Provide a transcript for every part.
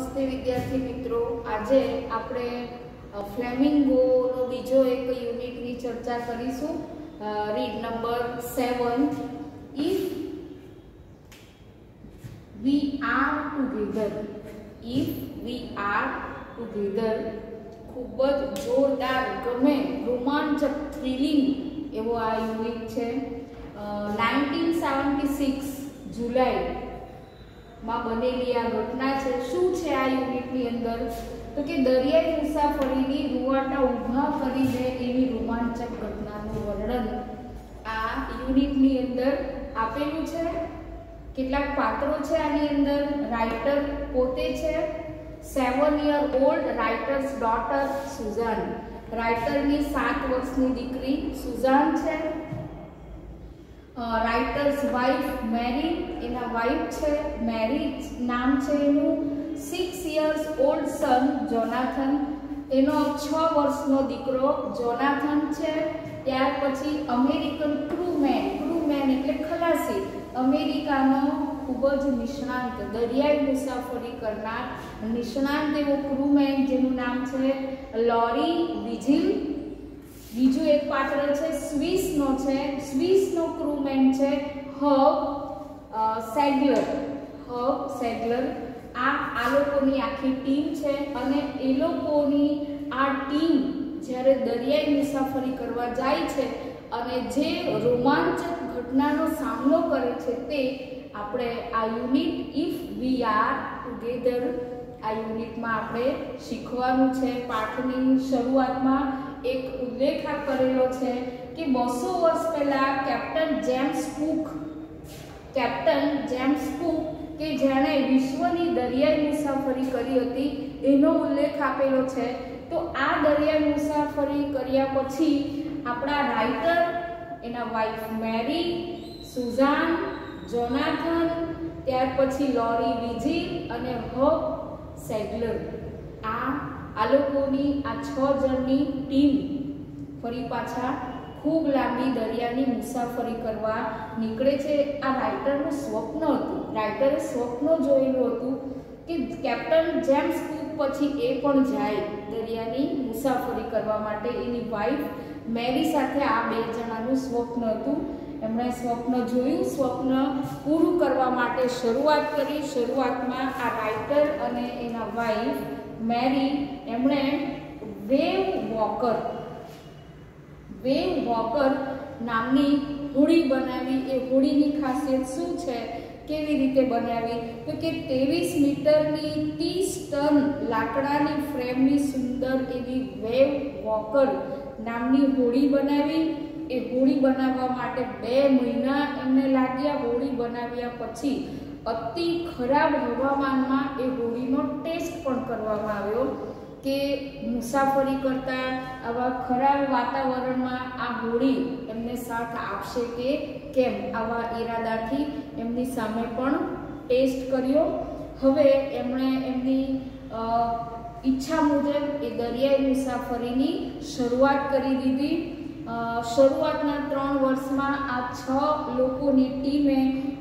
नमस्ते विद्यार्थी मित्रों। आज आपणे फ्लेमिंगोनो बीजो एक यूनिटनी चर्चा करीशुं। Read number 7। If we are together, if we are together, खूब ज जोरदार गमे रोमांचक थ्रिलिंग एवो आ यूनिट छे। 1976 जुलाई में बनेली आ घटना है। शू है आ यूनिटनी अंदर तो कि दरियाई मुसाफरीनी रुवाटा ऊभा करी दे एवी रोमांचक घटनानुं वर्णन आ यूनिटनी अंदर आपेलुं छे। केटलाक पात्रो छे आनी अंदर। राइटर पोते छे 7 year old writer's daughter Susan. राइटरनी 7 वर्षनी दीकरी सुजान छे। राइटर्स वाइफ मेरी, एना वाइफ छे मेरी, नाम छे एनु। 6 years old सन जोनाथन, एनो 6 वर्षनो दीकरो जोनाथन छे। त्यार पछी अमेरिकन क्रूमेन, क्रूमेन एटले खलासी, अमेरिकानो खूब ज निष्णांत दरियाई मुसाफरी करनार निष्णांत एवो क्रूमेन जेनुं नाम छे लॉरी विजिल। बीजू एक पात्र छे स्विस नो छे, स्विस नो क्रूमेन छे हब सेगलर। हब सेगलर आ लोकोनी आखी टीम छे अने ए लोकोनी आ टीम ज्यारे दरियाई मुसाफरी करवा जाय छे अने जे रोमांचक घटनानो सामनो करे छे ते आपणे आ unit if we are together आ यूनिट में आपणे शीखवानुं छे। पाठनी शरूआतमां एक उल्लेख करेलो छे कि 200 वर्ष पहला कैप्टन जेम्स कुक के जेने विश्वनी दरियाई मुसाफरी करी हती एनो उल्लेख आपेलो छे। तो आ दरियाई मुसाफरी कर्या पछी आपणा राइटर, एना वाइफ मेरी, सुजान, जोनाथन, त्यार पछी लॉरी विजिल अने हब सेगलर आ लोकोनी आ 6 जननी टीम फरी पाछा खूब लांबी दरियानी मुसाफरी करवा निकळे छे। आ राइटरनुं स्वप्न हतुं। राइटरे स्वप्न जोयेलुं हतुं कि कैप्टन जेम्स कुक पछी ए पण जाय दरियानी मुसाफरी करवा माटे। एनी वाइफ मेरी साथे आ 2 जणानुं स्वप्न हतुं। एमणे स्वप्न जोयुं, स्वप्न पूरुं करवा माटे शरूआत करी। शरूआतमां आ राइटर अने एना वाइफ मेरी एमणे वेव वॉकर नामनी होड़ी बनावी। ए होड़ीनी खासियत शुं छे, केवी रीते बनावी तो कि 23 मीटरनी 30 टन लाकडानी फ्रेमनी सुंदर एवी वेव वॉकर नामनी होड़ी बनावी। ए होड़ी बनाववा माटे 2 महीना एमने लाग्या। होड़ी बनाव्या पछी अति खराब हवामानमां ए होड़ीनो टेस्ट पण करवामां आव्यो के मुसाफरी करता आवा खराब वातावरणमां आ होड़ी एमने साथ आपशे के केम, आवा इरादाथी एमनी सामे पण टेस्ट कर्यो। हवे एमणे एमनी इच्छा मुजब ए दरियाई मुसाफरीनी शरूआत करी दीधी। शरूआतना 3 वर्षमां आ 6 लोकोनी टीमे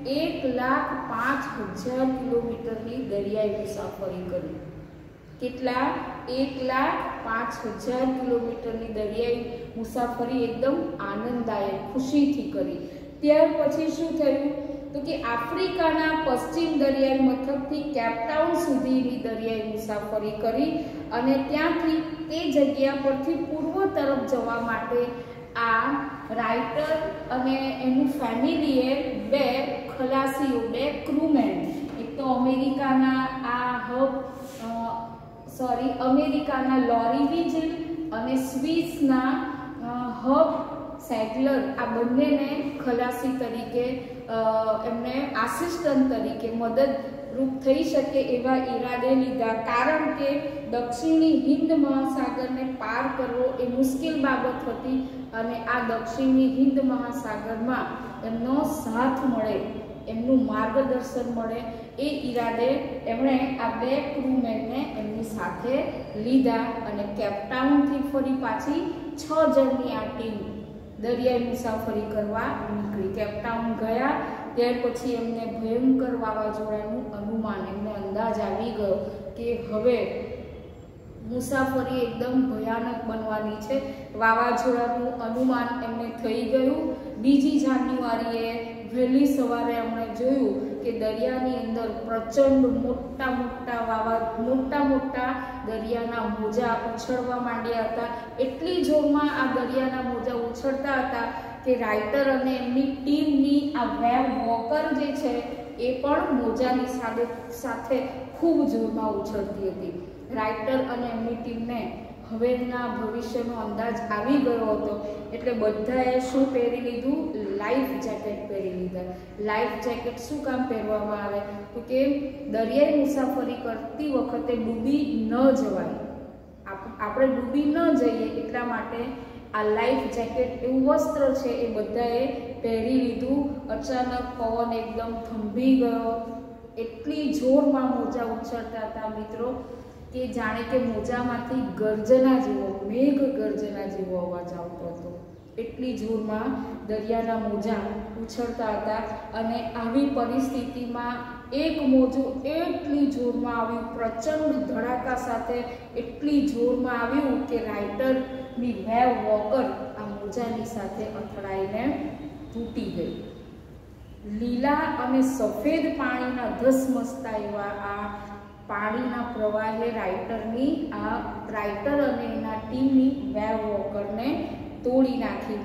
1,05,000 किलोमीटरनी दरियाई मुसाफरी करी। केटला 1,05,000 किलोमीटरनी दरियाई मुसाफरी एकदम आनंददायक खुशीथी करी। त्यार पछी शुं थयुं तो कि आफ्रिकाना पश्चिम दरियाई मथकथी केपटाउन सुधीनी दरियाई मुसाफरी करी अने त्यांथी ते जग्या परथी पूर्व तरफ जवा माटे आ राइटर अने एनु फेमिलीए 2 खलासीओ, 2 क्रूमेन, एक तो अमेरिकाना आ हब अमेरिकाना लॉरी विजिल अने स्विसना हब सेगलर आ बंनेने खलासी तरीके एमने आसिस्टंट तरीके मददरूप थई शके एवा इरादे लीधा। कारण के दक्षिणी हिंद महासागर ने पार करवो ए मुश्किल बाबत हती अने आ दक्षिणी हिंद महासागर में एमनो साथ मळे, एमनुं मार्गदर्शन मळे ए इरादे एमणे आ 2 क्रूमेन ने एमनी साथे लीधा अने केपटाउन थी फरी पाछी 6 जननी आ टीम दरियाई मुसाफरी करवा निकળી। केपटाउन गया त्यार पछी एमने भयंकर वावाझोडानुं अनुमान, एमने अंदाज आवी गयो કે હવે મુસાફરી એકદમ ભયાનક બનવાની છે. વાવાઝોડાનું અનુમાન એમને થઈ ગયું. 2 જાન્યુઆરીએ વહેલી સવારે એમણે જોયું કે દરિયાની અંદર પ્રચંડ મોટા દરિયાના મોજા ઉછળવા માંડ્યા હતા. એટલી જોરમાં આ દરિયાના મોજા ઉછળતા હતા કે રાઇટર અને એમની ટીમની આ વેવ વોકર જે છે એ પણ મોજાની સાથે ખૂબ જોરમાં ઉછળતી હતી. રાઇટર અને એમની ટીમને હવેના ભવિષ્યનો અંદાજ આવી ગયો હતો એટલે બધાએ શું પહેરી લીધું? લાઈફ જેકેટ પહેરી લીધા. લાઈફ જેકેટ શું કામ પહેરવામાં આવે તો કે દરિયાઈ મુસાફરી કરતી વખતે ડૂબી ન જવાય, આપણે ડૂબી ન જઈએ એટલા માટે આ લાઈફ જેકેટ એવું વસ્ત્ર છે એ બધાએ પહેરી લીધું. અચાનક પવન એકદમ થંભી ગયો. એટલી જોરમાં મોજા ઉછળતા હતા મિત્રો કે જાણે કે મોજામાંથી ગર્જના જેવો, મેઘ ગર્જના જેવો અવાજ આવતો હતો. એટલી જોરમાં દરિયાના મોજા ઉછળતા હતા અને આવી પરિસ્થિતિમાં એક મોજું એટલી જોરમાં આવ્યું, પ્રચંડ ધડાકા સાથે એટલી જોરમાં આવ્યું કે રાઇટરની વેવ વોકર આ મોજાની સાથે અથડાઈને તૂટી ગઈ. લીલા અને સફેદ પાણીના ધસમસતા એવા આ પાણીના પ્રવાહે રાઇટર અને એના ટીમની વેવ વોકરને તોડી નાખી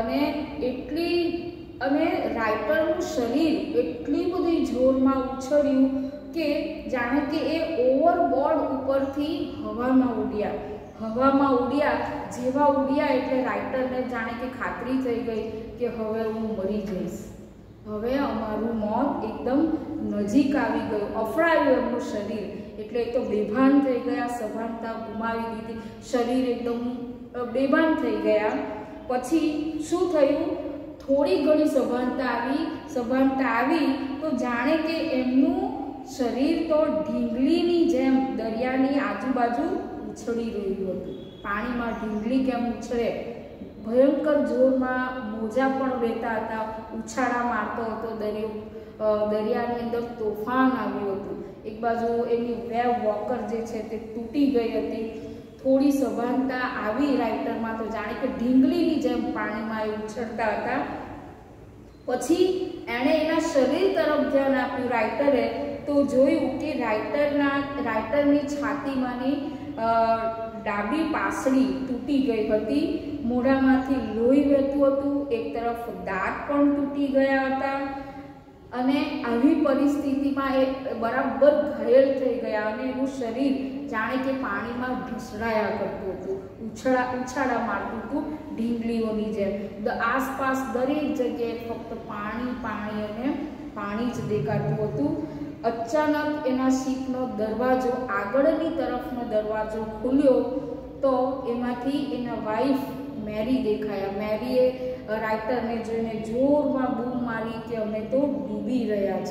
અને રાઇટરનું શરીર એટલી બધી જોરમાં ઉછળ્યું કે જાણે કે એ ઓવરબોર્ડ ઉપરથી હવામાં ઉડ્યા. જેવા ઉડ્યા એટલે રાઇટરને જાણે કે ખાતરી થઈ ગઈ કે હવે હું મરી જઈશ, હવે અમારું મોત એકદમ નજીક આવી ગયું. અફડાયું એમનું શરીર એટલે તો બેભાન થઈ ગયા, સભાનતા ગુમાવી દીધી, શરીર એકદમ બેભાન થઈ ગયા. પછી શું થયું? થોડી ઘણી સભાનતા આવી તો જાણે કે એમનું શરીર તો ઢીંગલીની જેમ દરિયાની આજુબાજુ ઉછળી રહ્યું હતું. પાણીમાં ઢીંગલી કેમ ઉછળે, ભયંકર જોરમાં મોજા પણ વહેતા હતા, ઉછાળા મારતો હતો દરિયાની અંદર તોફાન આવ્યું હતું. એક બાજુ એની વેવ વોકર જે છે તે તૂટી ગઈ હતી. થોડી સભાનતા આવી રાઇટરમાં તો જાણે કે ઢીંગલીની જેમ પાણીમાં એ ઉછળતા હતા. પછી એણે એના શરીર તરફ ધ્યાન આપ્યું રાઇટરે તો જોયું કે રાઇટરની છાતીમાંની ડાબી પાસળી તૂટી ગઈ હતી. મોઢામાંથી લોહી વહેતું હતું, એક તરફ દાંત પણ તૂટી ગયા હતા અને આવી પરિસ્થિતિમાં એ બરાબર ઘાયલ થઈ ગયા અને એનું શરીર જાણે કે પાણીમાં ઢસડાયા કરતું હતું, ઉછાળા મારતું હતું ઢીંગલીઓની જેમ. આસપાસ દરેક જગ્યાએ ફક્ત પાણી અને પાણી જ દેખાતું હતું. અચાનક એના શીપનો દરવાજો, આગળની તરફનો દરવાજો ખુલ્યો તો એમાંથી એના વાઈફ મેરી દેખાયા. મેરીએ રાઇટરને જોઈને જોરમાં બૂમ મારી કે અમે તો ડૂબી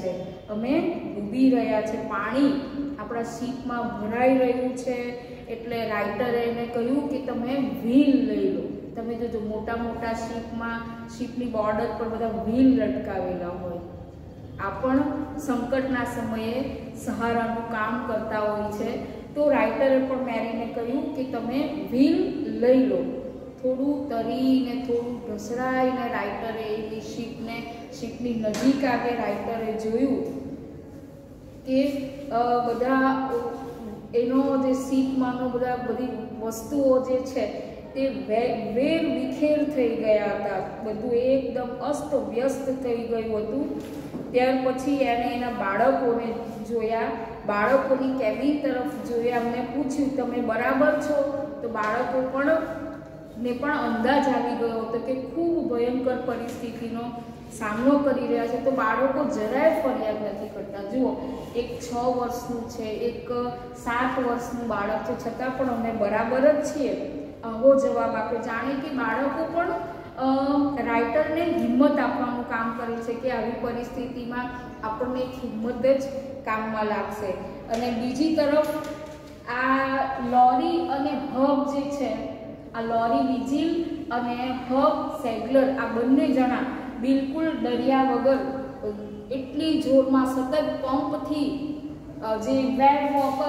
રહ્યા છે, પાણી આપણા શીપમાં ભરાઈ રહ્યું છે. એટલે રાઇટરે એને કહ્યું કે તમે વ્હીલ લઈ લો. તમે જોજો મોટા શીપની બોર્ડર પર બધા વ્હીલ લટકાવેલા હોય. આ પણ સંકટના સમયે સહારાનું કામ કરતા હોય છે. તો રાઇટરે પણ મેરીને કહ્યું કે તમે વ્હીલ લઈ લો. થોડું તરીને થોડું ઢસડાઈને રાઇટરે એની શીપની નજીક આવે. રાઇટરે જોયું કે બધા એનો જે શીપમાંનો બધી વસ્તુઓ જે છે તે વેર વિખેર થઈ ગયા હતા. બધું એકદમ અસ્ત વ્યસ્ત થઈ ગયું હતું. ત્યાર પછી એણે એના બાળકોને જોયા, બાળકોની કેબિન તરફ જોયા, એમને પૂછ્યું તમે બરાબર છો? તો બાળકો પણ અંદાજ આવી ગયો હતો કે ખૂબ ભયંકર પરિસ્થિતિનો સામનો કરી રહ્યા છે. તો બાળકો જરાય ફરિયાદ નથી કરતા. જુઓ, એક 6 વર્ષનું છે, એક 7 વર્ષનું બાળક છે, છતાં પણ અમે બરાબર જ છીએ આવો જવાબ આપ્યો. જાણે કે બાળકો પણ રાઇટરને હિંમત આપવાનું કામ કરે છે કે આવી પરિસ્થિતિમાં આપણને હિંમત જ કામમાં લાગશે. અને બીજી તરફ આ લોરી અને હબ જે છે, આ લોરી વિજિલ અને હબ સેગલર, આ બંને જણા બિલકુલ ડર્યા વગર એટલી જોરમાં સતત પંપથી જે વેવ વોકર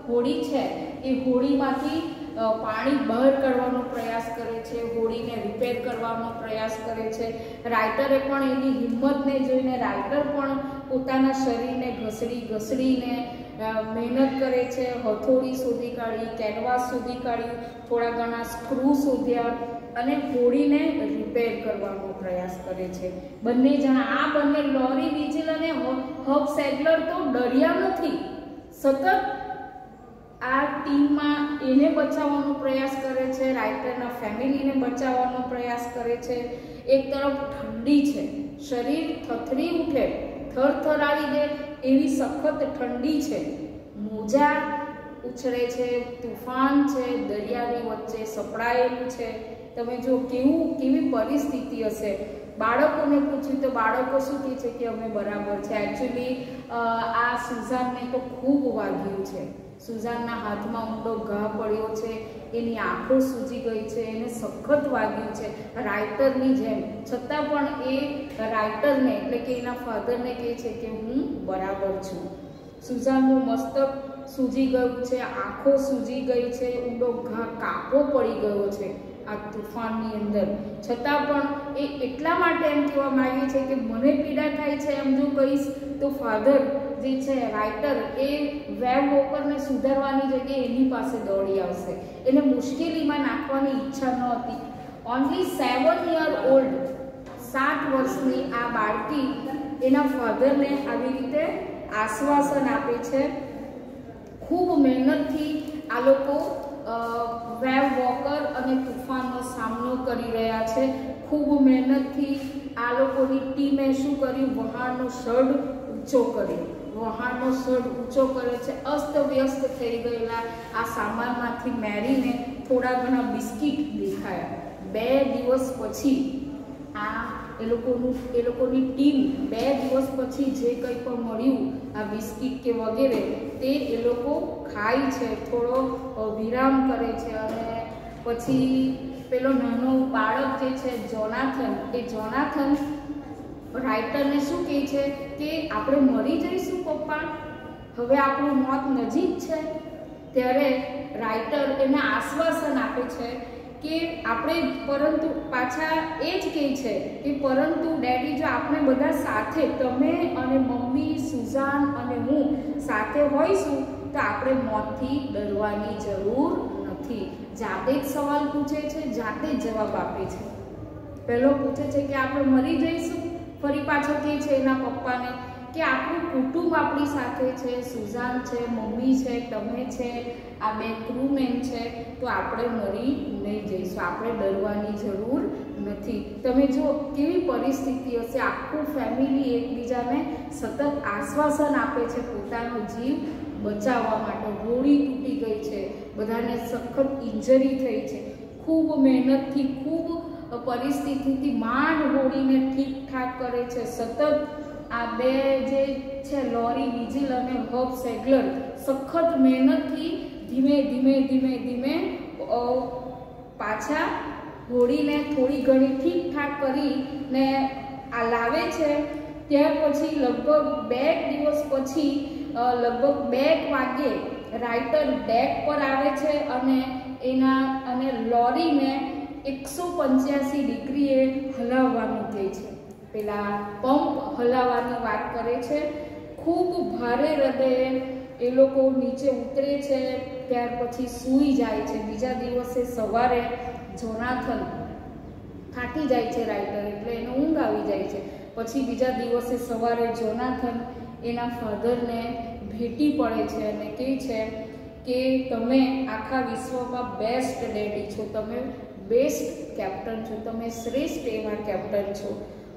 હોડી છે એ હોડીમાંથી પાણી બહાર કાઢવાનો પ્રયાસ કરે છે, હોડીને રિપેર કરવાનો પ્રયાસ કરે છે. રાઇટરે પણ એની હિંમતને જોઈને રાઇટર પણ પોતાના શરીરને ઘસડીને મહેનત કરે છે. હથોડી શોધી કાઢી, કેનવાસ શોધી કાઢ્યું, થોડા ઘણા સ્ક્રૂ શોધ્યા અને હોડીને રિપેર કરવાનો પ્રયાસ કરે છે. બંને જણા, આ બંને લોરી વિજિલ અને હબ સેગલર તો ડર્યા નથી, સતત આ ટીમમાં એને બચાવવાનો પ્રયાસ કરે છે, રાઇટરના ફેમિલીને બચાવવાનો પ્રયાસ કરે છે. એક તરફ ઠંડી છે, શરીર થથરી ઉઠે, થરથરાવી દે એવી સખત ઠંડી છે, મોજા ઉછળે છે, તુફાન છે, દરિયાની વચ્ચે સપડાયેલું છે. તમે જો કેવી પરિસ્થિતિ હશે. બાળકોને પૂછ્યું તો બાળકો શું કહે છે કે અમે બરાબર છે. એકચ્યુઅલી આ સુઝાનને તો ખૂબ વાગ્યું છે. સુઝાનના હાથમાં ઊંડો ઘા પડ્યો છે, એની આંખો સૂજી ગઈ છે, એને સખત વાગ્યું છે રાઇટરની જેમ. છતાં પણ એ રાઇટરને એટલે કે એના ફાધરને કહે છે કે હું બરાબર છું. સુઝાનનું મસ્તક સૂજી ગયું છે, આંખો સૂજી ગઈ છે, ઊંડો ઘા કાપો પડી ગયો છે આ તુફાનની અંદર. છતાં પણ એ એટલા માટે એમ કહેવા માંગે છે કે મને પીડા થાય છે એમ જો કહીશ તો ફાધર જે છે રાઇટર એ વેબ વોકરને સુધારવાની જગ્યાએ એની પાસે દોડી આવશે. એને મુશ્કેલીમાં નાખવાની ઈચ્છા ન હતી. ઓનલી 7 યર ઓલ્ડ, 7 વર્ષની આ બાળકી એના ફાધરને આવી રીતે આશ્વાસન આપે છે. ખૂબ મહેનતથી આ લોકો વેબ વોકર અને તુફાનનો સામનો કરી રહ્યા છે. ખૂબ મહેનતથી આ લોકોની ટીમે શું કર્યું, વહાણનો સઢ ઊંચો કર્યો. વહાણનો સઢ ઊંચો કરે છે. અસ્તવ્યસ્ત થઈ ગયેલા આ સામાનમાંથી મેરીને થોડા ઘણા બિસ્કિટ દેખાયા. 2 દિવસ પછી આ એ લોકોની ટીમ 2 દિવસ પછી જે કંઈ પણ મળ્યું આ બિસ્કિટ કે વગેરે તે એ લોકો ખાય છે, થોડો વિરામ કરે છે. અને પછી પેલો નાનો બાળક જે છે જોનાથન, એ જોનાથન રાઇટરને શું કહે છે કે આપણે મરી જઈશું પપ્પા, હવે આપણું મોત નજીક છે. ત્યારે રાઇટર એને આશ્વાસન આપે છે કે આપણે, પરંતુ પાછા એ જ કહે છે કે પરંતુ ડેડી જો આપણે બધા સાથે, તમે અને મમ્મી, સુઝાન અને હું સાથે હોઈશું તો આપણે મોતથી ડરવાની જરૂર નથી. જાતે જ સવાલ પૂછે છે, જાતે જ જવાબ આપે છે. પહેલો પૂછે છે કે આપણે મરી જઈશું, ફરી પાછો કહે છે એના પપ્પાને કે આપણું કુટુંબ આપણી સાથે છે, સુઝાન છે, મમ્મી છે, તમે છે, આ 2 ક્રૂમેન છે, તો આપણે મરી નહીં જઈશું, આપણે ડરવાની જરૂર નથી. તમે જો કેવી પરિસ્થિતિ હશે. આખું ફેમિલી એકબીજાને સતત આશ્વાસન આપે છે પોતાનો જીવ બચાવવા માટે. હોડી તૂટી ગઈ છે, બધાને સખત ઇન્જરી થઈ છે. ખૂબ મહેનતથી, ખૂબ પરિસ્થિતિથી માંડ હોડીને ઠીકઠાક કરે છે. સતત આ 2 જે છે લોરી વિજિલ અને હબ સેગલર સખત મહેનતથી ધીમે પાછા હોડીને થોડી ઘણી ઠીકઠાક કરીને આ લાવે છે. ત્યાર પછી લગભગ 2 દિવસ પછી લગભગ 2 વાગ્યે રાઇટર ડેક પર આવે છે અને લોરીને 185 ડિગ્રીએ હલાવવાનું કહે છે. પેલા પંપ હલાવવાની વાત કરે છે. ખૂબ ભારે હૃદયે એ લોકો નીચે ઉતરે છે. ત્યાર પછી સૂઈ જાય છે. બીજા દિવસે સવારે જોનાથન થાકી જાય છે રાઇટર, એટલે એને ઊંઘ આવી જાય છે. પછી બીજા દિવસે સવારે જોનાથન એના ફાધરને ભેટી પડે છે અને કહે છે કે તમે આખા વિશ્વમાં બેસ્ટ ડેડી છો, તમે બેસ્ટ કેપ્ટન છો, તમે શ્રેષ્ઠ એવા કેપ્ટન છો.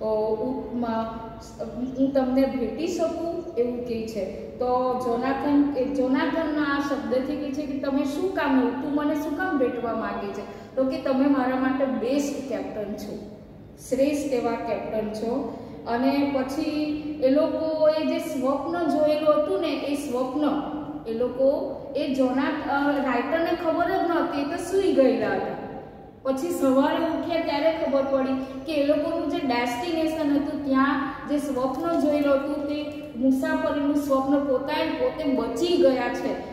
હું તમને ભેટી શકું એવું કહે છે. તો જોનાથનના આ શબ્દથી કહે છે કે તમે શું કામ, તું મને શું કામ ભેટવા માંગે છે? તો કે તમે મારા માટે બેસ્ટ કેપ્ટન છો, શ્રેષ્ઠ એવા કેપ્ટન છો. અને પછી એ લોકોએ જે સ્વપ્ન જોયેલું હતું ને, એ સ્વપ્ન એ લોકો રાઇટરને ખબર જ નહોતી, તો સૂઈ ગયેલા હતા. પછી સવારે ઉઠ્યા ત્યારે ખબર પડી કે એ લોકોનું જે ડેસ્ટિનેશન હતું, ત્યાં જે સ્વપ્ન જોયેલું હતું તે મુસાફરીનું સ્વપ્ન પોતે બચી ગયા છે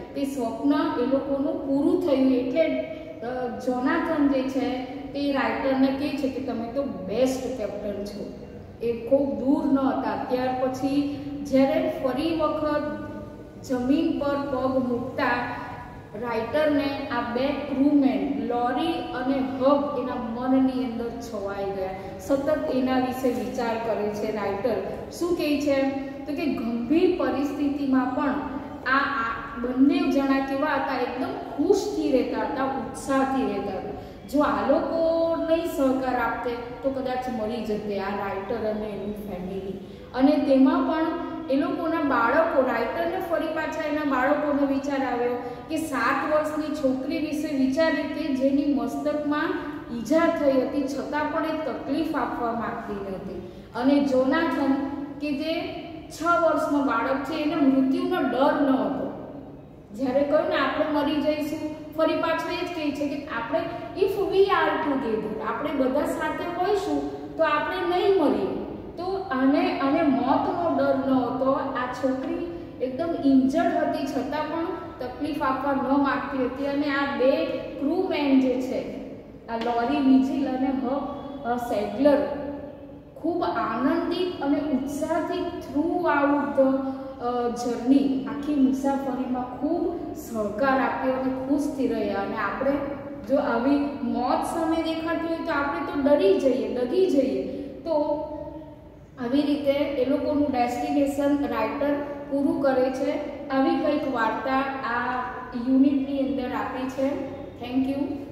તે સ્વપ્ન એ લોકોનું પૂરું થયું. એટલે જોનાથન જે છે તે રાઇટરને કહે છે કે તમે તો બેસ્ટ કેપ્ટન છો. એ ખૂબ દૂર ન હતા. ત્યાર પછી જ્યારે ફરી વખત જમીન પર પગ મૂકતા રાઇટરને આ બે ક્રૂમેન લોરી અને હબ એના મનની અંદર છવાઈ ગયા. સતત એના વિશે વિચાર કરે છે રાઇટર. શું કહે છે તો કે ગંભીર પરિસ્થિતિમાં પણ આ બંને જણા કેવા હતા, એકદમ ખુશથી રહેતા હતા, ઉત્સાહથી રહેતા હતા. જો આ લોકો નહીં સહકાર આપતે તો કદાચ મરી જતે આ રાઇટર અને એની ફેમિલી. અને તેમાં પણ એ લોકોના બાળકો, રાઇટરને ફરી પાછા એના બાળકોનો વિચાર આવ્યો કે 7 વર્ષની છોકરી વિશે વિચારે કે જેની મસ્તકમાં ઈજા થઈ હતી છતાં પણ એ તકલીફ આપવા માંગતી નથી. અને જોનાથન કે જે 6 વર્ષનો બાળક છે એને મૃત્યુનો ડર ન હતો. જ્યારે કહ્યું ને આપણે મરી જઈશું, ફરી પાછું એ જ કહે છે કે આપણે ઇફ વી આર ટુગેધર, આપણે બધા સાથે હોઈશું તો આપણે નહીં મરીએ. તો આને મોતનો ડર ન હતો. આ છોકરી એકદમ ઇન્જર્ડ હતી છતાં પણ તકલીફ આપવા ન માંગતી હતી. અને આ બે ક્રૂમેન જે છે, આ લોરી વિજિલ અને હબ સેડલર, ખૂબ આનંદિત અને ઉત્સાહથી થ્રુ આઉટ ધ જર્ની, આખી મુસાફરીમાં ખૂબ સહકાર આપ્યો અને ખુશથી રહ્યા. અને આપણે જો આવી મોત સામે દેખાતી હોય તો આપણે તો ડરી જઈએ, ડગી જઈએ. તો આવી રીતે એ લોકોનું ડેસ્ટિનેશન રાઇટર પૂરું કરે છે. આવી કંઈક વાર્તા આ યુનિટની અંદર આપી છે. Thank you.